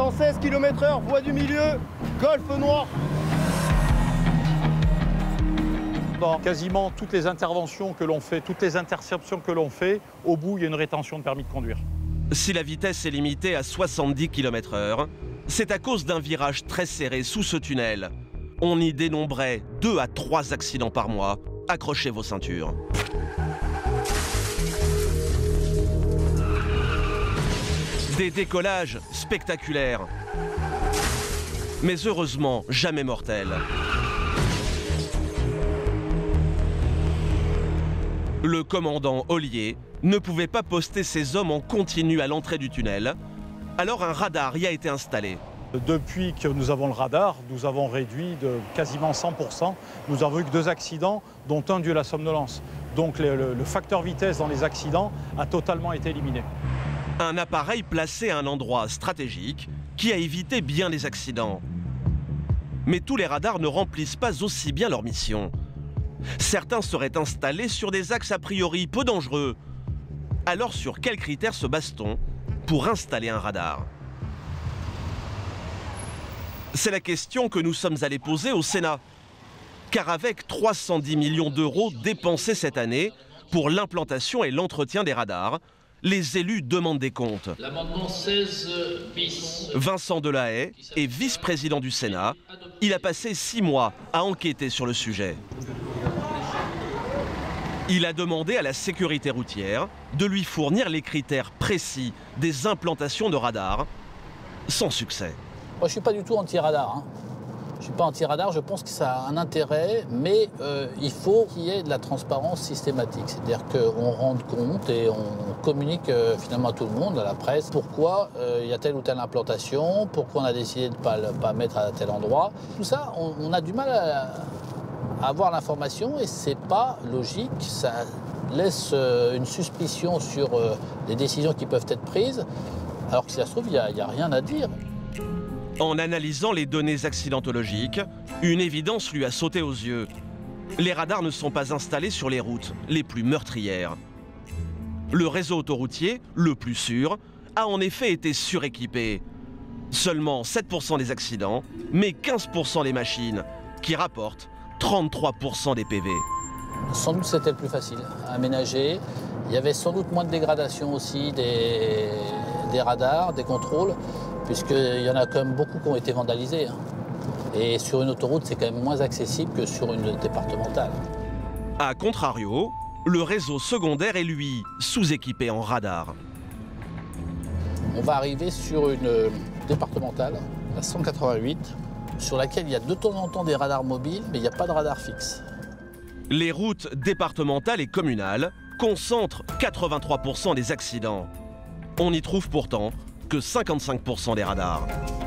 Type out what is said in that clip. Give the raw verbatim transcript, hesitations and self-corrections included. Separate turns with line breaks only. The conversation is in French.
cent seize kilomètres heure, voie du milieu, golfe noir.
Dans quasiment toutes les interventions que l'on fait, toutes les interceptions que l'on fait, au bout, il y a une rétention de permis de conduire.
Si la vitesse est limitée à soixante-dix kilomètres heure, c'est à cause d'un virage très serré sous ce tunnel. On y dénombrait deux à trois accidents par mois. Accrochez vos ceintures. Des décollages spectaculaires, mais heureusement jamais mortels. Le commandant Ollier ne pouvait pas poster ses hommes en continu à l'entrée du tunnel, alors un radar y a été installé.
Depuis que nous avons le radar, nous avons réduit de quasiment cent pour cent. Nous avons eu que deux accidents, dont un dû à la somnolence. Donc le, le, le facteur vitesse dans les accidents a totalement été éliminé.
Un appareil placé à un endroit stratégique qui a évité bien les accidents. Mais tous les radars ne remplissent pas aussi bien leur mission. Certains seraient installés sur des axes a priori peu dangereux. Alors sur quels critères se base-t-on pour installer un radar? C'est la question que nous sommes allés poser au Sénat. Car avec trois cent dix millions d'euros dépensés cette année pour l'implantation et l'entretien des radars, les élus demandent des comptes.
L'amendement seize bis.
Vincent Delahaye est vice-président du Sénat. Il a passé six mois à enquêter sur le sujet. Il a demandé à la sécurité routière de lui fournir les critères précis des implantations de radars, sans succès.
Moi, je ne suis pas du tout anti-radar. Hein. Je ne suis pas anti-radar, je pense que ça a un intérêt, mais euh, il faut qu'il y ait de la transparence systématique. C'est-à-dire qu'on rende compte et on communique euh, finalement à tout le monde, à la presse, pourquoi euh, il y a telle ou telle implantation, pourquoi on a décidé de ne pas le pas mettre à tel endroit. Tout ça, on, on a du mal à, à avoir l'information et ce n'est pas logique. Ça laisse euh, une suspicion sur euh, les décisions qui peuvent être prises, alors que si ça se trouve, il n'y a, a rien à dire.
En analysant les données accidentologiques, une évidence lui a sauté aux yeux. Les radars ne sont pas installés sur les routes les plus meurtrières. Le réseau autoroutier, le plus sûr, a en effet été suréquipé. Seulement sept pour cent des accidents, mais quinze pour cent des machines, qui rapportent trente-trois pour cent des P V.
Sans doute c'était le plus facile à aménager. Il y avait sans doute moins de dégradation aussi des, des radars, des contrôles, puisqu'il y en a quand même beaucoup qui ont été vandalisés. Hein. Et sur une autoroute, c'est quand même moins accessible que sur une départementale.
A contrario, le réseau secondaire est lui sous-équipé en radar.
On va arriver sur une départementale, la cent quatre-vingt-huit, sur laquelle il y a de temps en temps des radars mobiles, mais il n'y a pas de radar fixe.
Les routes départementales et communales concentrent quatre-vingt-trois pour cent des accidents. On y trouve pourtant que cinquante-cinq pour cent des radars.